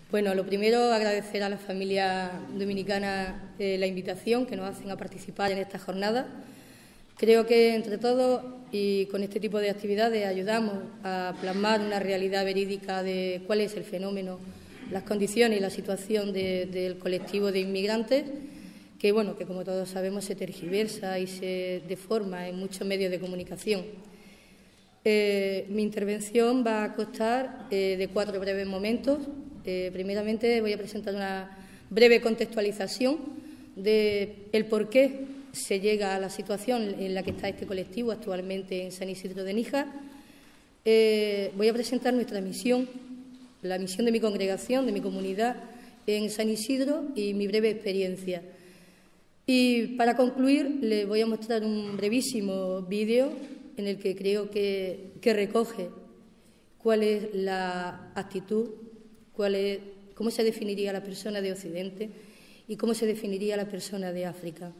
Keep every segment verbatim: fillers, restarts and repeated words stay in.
Bueno, lo primero, agradecer a la familia dominicana eh, la invitación que nos hacen a participar en esta jornada. Creo que entre todos y con este tipo de actividades ayudamos a plasmar una realidad verídica de cuál es el fenómeno, las condiciones y la situación de, del colectivo de inmigrantes, que, bueno, que como todos sabemos se tergiversa y se deforma en muchos medios de comunicación. Eh, mi intervención va a constar eh, de cuatro breves momentos. Eh, primeramente voy a presentar una breve contextualización de el por qué se llega a la situación en la que está este colectivo actualmente en San Isidro de Níjar. Eh, voy a presentar nuestra misión, la misión de mi congregación, de mi comunidad en San Isidro y mi breve experiencia. Y para concluir les voy a mostrar un brevísimo vídeo en el que creo que, que recoge cuál es la actitud, cuál es, cómo se definiría la persona de Occidente y cómo se definiría la persona de África.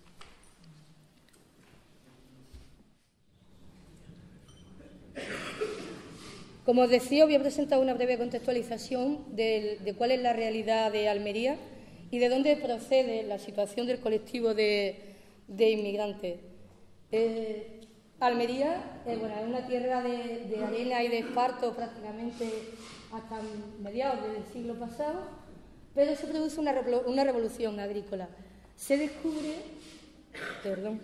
Como os decía, voy a presentar una breve contextualización de, de cuál es la realidad de Almería y de dónde procede la situación del colectivo de, de inmigrantes. Eh, Almería eh, bueno, es una tierra de, de arena y de esparto prácticamente hasta mediados del siglo pasado, pero se produce una, una revolución agrícola. Se descubre, perdón,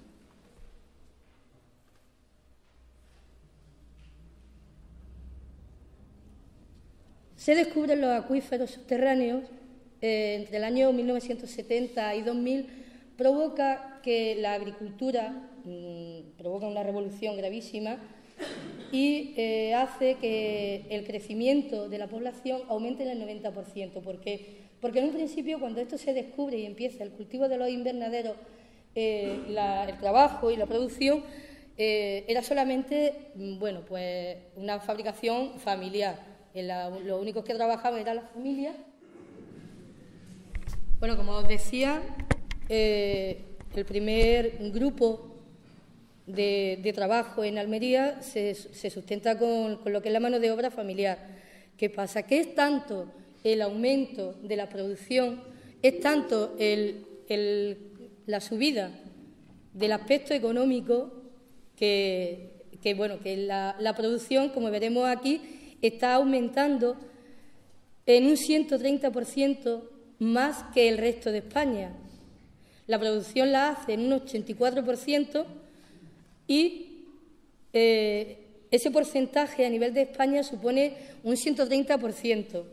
se descubren los acuíferos subterráneos eh, entre el año mil novecientos setenta y dos mil, provoca que la agricultura mmm, provoca una revolución gravísima y eh, hace que el crecimiento de la población aumente en el noventa por ciento. ¿Por qué? Porque en un principio, cuando esto se descubre y empieza el cultivo de los invernaderos, eh, la, el trabajo y la producción, eh, era solamente bueno, pues una fabricación familiar. En la, los únicos que trabajaban eran las familias. Bueno, como os decía, eh, el primer grupo De, de trabajo en Almería se, se sustenta con, con lo que es la mano de obra familiar. ¿Qué pasa? Que es tanto el aumento de la producción, es tanto el, el, la subida del aspecto económico que, que, bueno, que la, la producción, como veremos aquí, está aumentando en un ciento treinta por ciento más que el resto de España. La producción la hace en un ochenta y cuatro por ciento y eh, ese porcentaje a nivel de España supone un ciento treinta por ciento.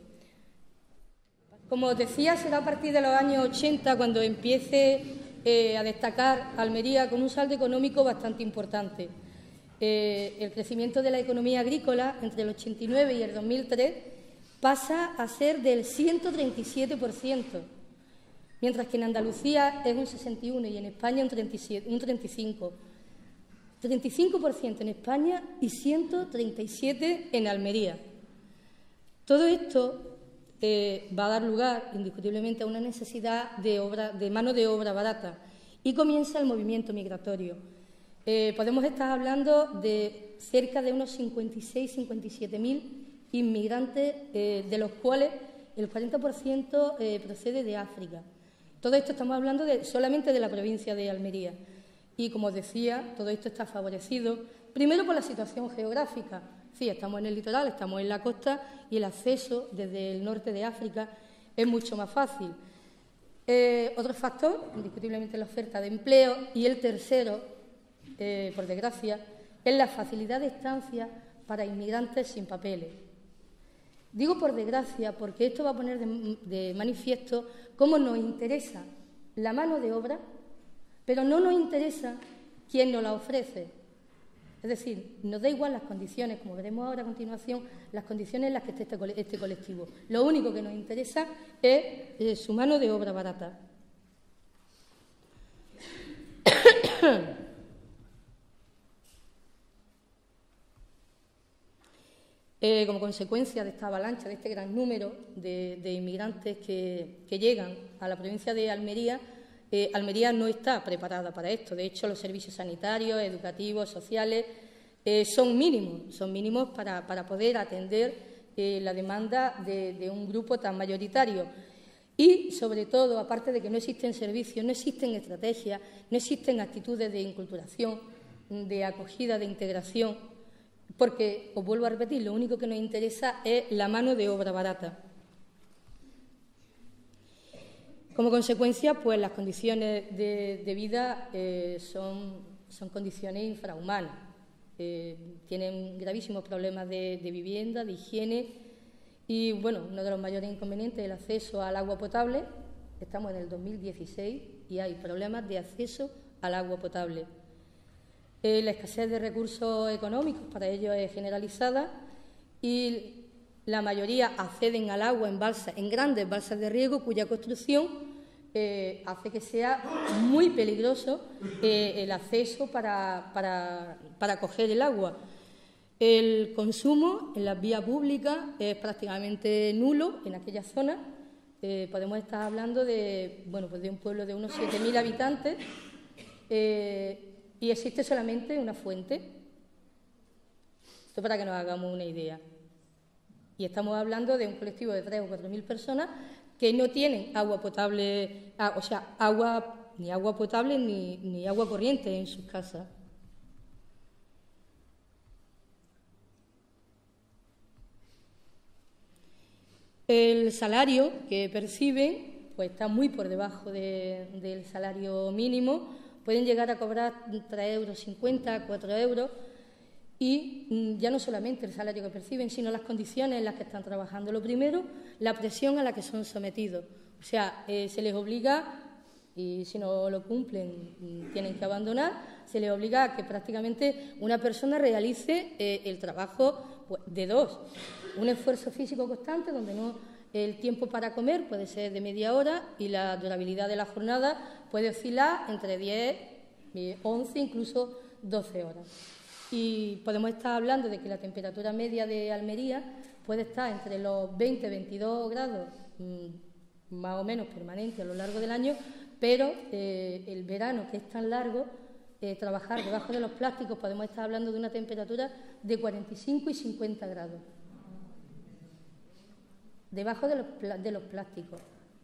Como os decía, será a partir de los años ochenta cuando empiece eh, a destacar Almería con un saldo económico bastante importante. Eh, el crecimiento de la economía agrícola entre el ochenta y nueve y el dos mil tres pasa a ser del ciento treinta y siete por ciento, mientras que en Andalucía es un sesenta y uno por ciento y en España un treinta y siete, un treinta y cinco por ciento. treinta y cinco por ciento en España y ciento treinta y siete por ciento en Almería. Todo esto eh, va a dar lugar, indiscutiblemente, a una necesidad de, obra, de mano de obra barata y comienza el movimiento migratorio. Eh, podemos estar hablando de cerca de unos cincuenta y seis, cincuenta y siete mil inmigrantes, eh, de los cuales el cuarenta por ciento eh, procede de África. Todo esto estamos hablando de, solamente de la provincia de Almería. Y, como os decía, todo esto está favorecido, primero por la situación geográfica. Sí, estamos en el litoral, estamos en la costa y el acceso desde el norte de África es mucho más fácil. Eh, otro factor, indiscutiblemente, la oferta de empleo. Y el tercero, eh, por desgracia, es la facilidad de estancia para inmigrantes sin papeles. Digo por desgracia porque esto va a poner de, de manifiesto cómo nos interesa la mano de obra, pero no nos interesa quién nos la ofrece. Es decir, nos da igual las condiciones, como veremos ahora a continuación, las condiciones en las que esté este, este colectivo. Lo único que nos interesa es eh, su mano de obra barata. Eh, como consecuencia de esta avalancha, de este gran número de, de inmigrantes que, que llegan a la provincia de Almería, Eh, Almería no está preparada para esto. De hecho, los servicios sanitarios, educativos, sociales eh, son mínimos, son mínimos para, para poder atender eh, la demanda de, de un grupo tan mayoritario. Y, sobre todo, aparte de que no existen servicios, no existen estrategias, no existen actitudes de inculturación, de acogida, de integración, porque, os vuelvo a repetir, lo único que nos interesa es la mano de obra barata. Como consecuencia, pues las condiciones de, de vida eh, son, son condiciones infrahumanas. Eh, tienen gravísimos problemas de, de vivienda, de higiene y, bueno, uno de los mayores inconvenientes es el acceso al agua potable. Estamos en el dos mil dieciséis y hay problemas de acceso al agua potable. Eh, la escasez de recursos económicos para ellos es generalizada y la mayoría acceden al agua en balsas, en grandes balsas de riego, cuya construcción eh, hace que sea muy peligroso eh, el acceso para, para, para coger el agua. El consumo en las vías públicas es prácticamente nulo en aquella zona. Eh, podemos estar hablando de, bueno, pues de un pueblo de unos siete mil habitantes eh, y existe solamente una fuente. Esto para que nos hagamos una idea. Y estamos hablando de un colectivo de tres o cuatro mil personas que no tienen agua potable, o sea, agua ni agua potable ni, ni agua corriente en sus casas. El salario que perciben pues está muy por debajo de, del salario mínimo. Pueden llegar a cobrar tres euros cincuenta, cuatro euros. Y ya no solamente el salario que perciben, sino las condiciones en las que están trabajando. Lo primero, la presión a la que son sometidos. O sea, eh, se les obliga, y si no lo cumplen tienen que abandonar, se les obliga a que prácticamente una persona realice eh, el trabajo pues, de dos. Un esfuerzo físico constante donde no el tiempo para comer puede ser de media hora y la durabilidad de la jornada puede oscilar entre diez, once, incluso doce horas. Y podemos estar hablando de que la temperatura media de Almería puede estar entre los veinte a veintidós grados, mmm, más o menos permanente a lo largo del año, pero eh, el verano, que es tan largo, eh, trabajar debajo de los plásticos, podemos estar hablando de una temperatura de cuarenta y cinco y cincuenta grados. Debajo de los, de los plásticos.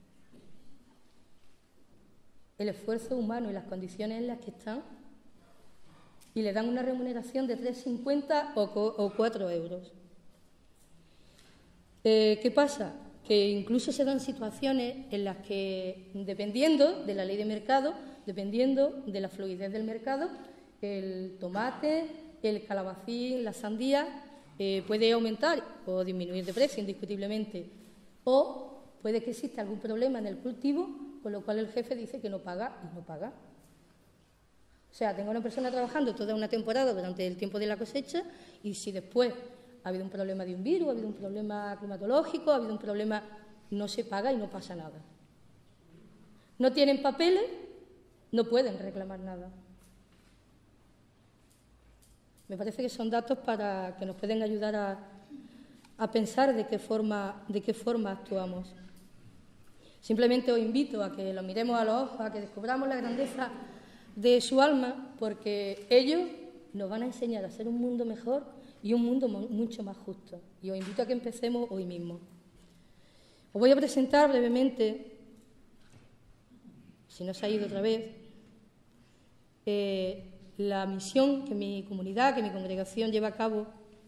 El esfuerzo humano y las condiciones en las que están, y le dan una remuneración de tres cincuenta o, o cuatro euros. Eh, ¿Qué pasa? Que incluso se dan situaciones en las que, dependiendo de la ley de mercado, dependiendo de la fluidez del mercado, el tomate, el calabacín, la sandía, eh, puede aumentar o disminuir de precio indiscutiblemente. O puede que exista algún problema en el cultivo, con lo cual el jefe dice que no paga y no paga. O sea, tengo una persona trabajando toda una temporada durante el tiempo de la cosecha y si después ha habido un problema de un virus, ha habido un problema climatológico, ha habido un problema, no se paga y no pasa nada. No tienen papeles, no pueden reclamar nada. Me parece que son datos para que nos pueden ayudar a, a pensar de qué forma, de qué forma actuamos. Simplemente os invito a que lo miremos a los ojos, a que descubramos la grandeza de su alma, porque ellos nos van a enseñar a ser un mundo mejor y un mundo mucho más justo. Y os invito a que empecemos hoy mismo. Os voy a presentar brevemente, si no se ha ido otra vez, eh, la misión que mi comunidad, que mi congregación lleva a cabo.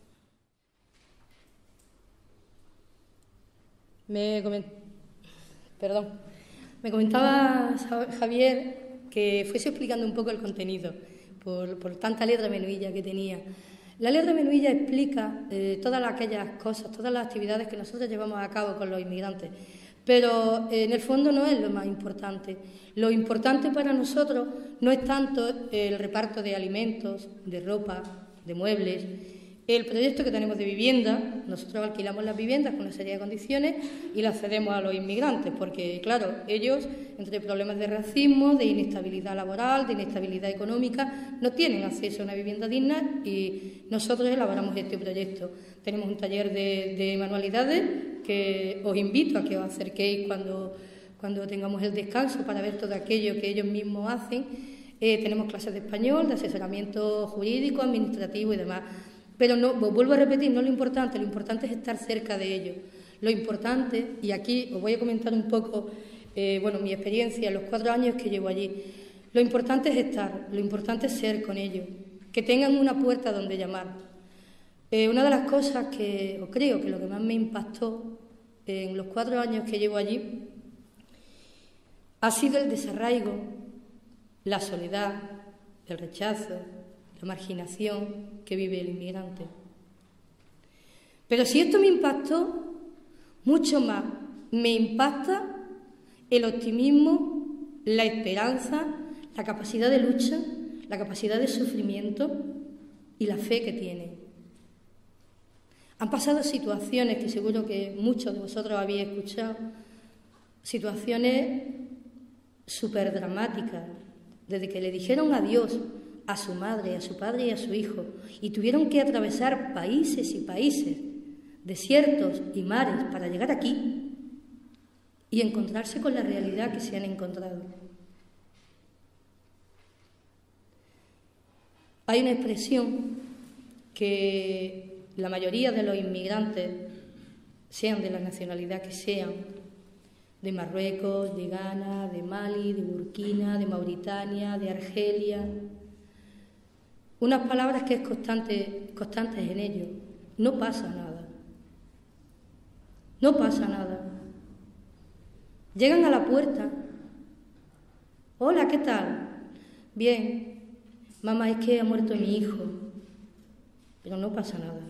Me, coment... Perdón. Me comentaba Javier que fuese explicando un poco el contenido, por, por tanta letra menuilla que tenía. La letra menuilla explica eh, todas aquellas cosas, todas las actividades que nosotros llevamos a cabo con los inmigrantes, pero eh, en el fondo no es lo más importante. Lo importante para nosotros no es tanto el reparto de alimentos, de ropa, de muebles, el proyecto que tenemos de vivienda. Nosotros alquilamos las viviendas con una serie de condiciones y las cedemos a los inmigrantes, porque, claro, ellos, entre problemas de racismo, de inestabilidad laboral, de inestabilidad económica, no tienen acceso a una vivienda digna y nosotros elaboramos este proyecto. Tenemos un taller de, de manualidades que os invito a que os acerquéis cuando, cuando tengamos el descanso para ver todo aquello que ellos mismos hacen. Eh, tenemos clases de español, de asesoramiento jurídico, administrativo y demás. Pero no, vuelvo a repetir, no es lo importante, lo importante es estar cerca de ellos. Lo importante, y aquí os voy a comentar un poco, eh, bueno, mi experiencia, los cuatro años que llevo allí. Lo importante es estar, lo importante es ser con ellos, que tengan una puerta donde llamar. Eh, una de las cosas que, o creo que lo que más me impactó en los cuatro años que llevo allí, ha sido el desarraigo, la soledad, el rechazo, la marginación que vive el inmigrante. Pero si esto me impactó, mucho más me impacta el optimismo, la esperanza, la capacidad de lucha, la capacidad de sufrimiento y la fe que tienen. Han pasado situaciones que seguro que muchos de vosotros habéis escuchado, situaciones súper dramáticas, desde que le dijeron adiós a su madre, a su padre y a su hijo, y tuvieron que atravesar países y países, desiertos y mares para llegar aquí y encontrarse con la realidad que se han encontrado. Hay una expresión que la mayoría de los inmigrantes, sean de la nacionalidad que sean, de Marruecos, de Ghana, de Mali, de Burkina, de Mauritania, de Argelia, unas palabras que es constante, constantes en ellos: no pasa nada, no pasa nada. Llegan a la puerta: hola, ¿qué tal? Bien, mamá, es que ha muerto mi hijo, pero no pasa nada.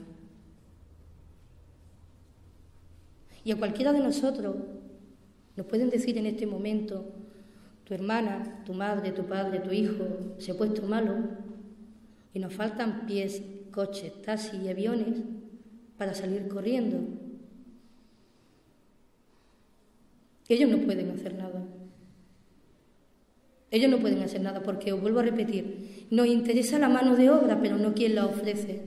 Y a cualquiera de nosotros nos pueden decir en este momento: tu hermana, tu madre, tu padre, tu hijo se ha puesto malo y nos faltan pies, coches, taxis y aviones para salir corriendo. Ellos no pueden hacer nada. Ellos no pueden hacer nada porque, os vuelvo a repetir, nos interesa la mano de obra, pero no quien la ofrece.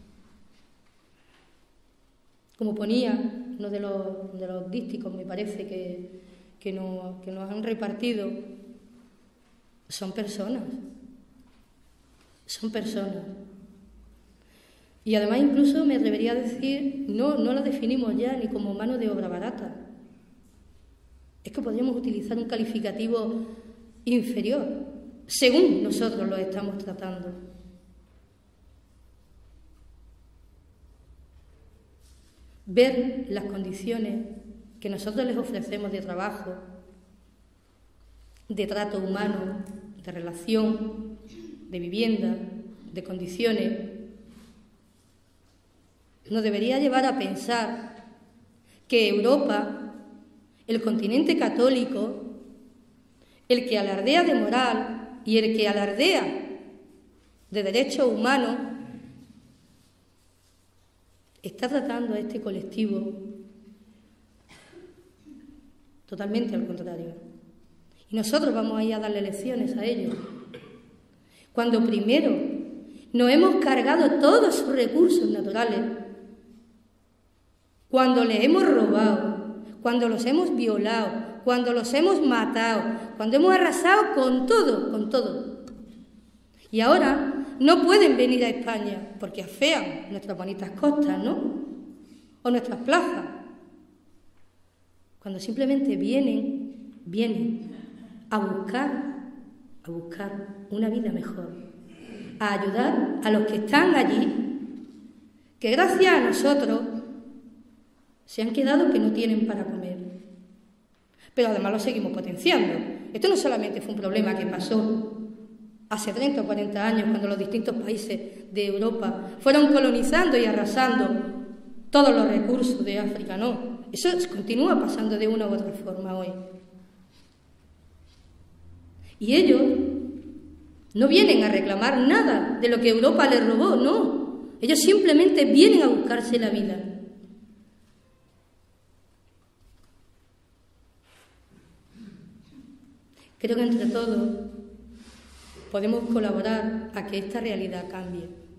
Como ponía uno de los, de los dísticos, me parece, que, que, no, que nos han repartido, son personas. Son personas. Y además incluso me atrevería a decir, no, no la definimos ya ni como mano de obra barata. Es que podríamos utilizar un calificativo inferior, según nosotros lo estamos tratando. Ver las condiciones que nosotros les ofrecemos de trabajo, de trato humano, de relación, de vivienda, de condiciones, nos debería llevar a pensar que Europa, el continente católico, el que alardea de moral y el que alardea de derechos humanos, está tratando a este colectivo totalmente al contrario. Y nosotros vamos a ir a darle lecciones a ellos. Cuando primero nos hemos cargado todos sus recursos naturales, cuando les hemos robado, cuando los hemos violado, cuando los hemos matado, cuando hemos arrasado con todo, con todo. Y ahora no pueden venir a España porque afean nuestras bonitas costas, ¿no? O nuestras plazas. Cuando simplemente vienen, vienen a buscar, a buscar una vida mejor, a ayudar a los que están allí, que gracias a nosotros se han quedado que no tienen para comer. Pero además lo seguimos potenciando. Esto no solamente fue un problema que pasó hace treinta o cuarenta años, cuando los distintos países de Europa fueron colonizando y arrasando todos los recursos de África, no. Eso continúa pasando de una u otra forma hoy. Y ellos no vienen a reclamar nada de lo que Europa les robó, no. Ellos simplemente vienen a buscarse la vida. Creo que entre todos podemos colaborar a que esta realidad cambie.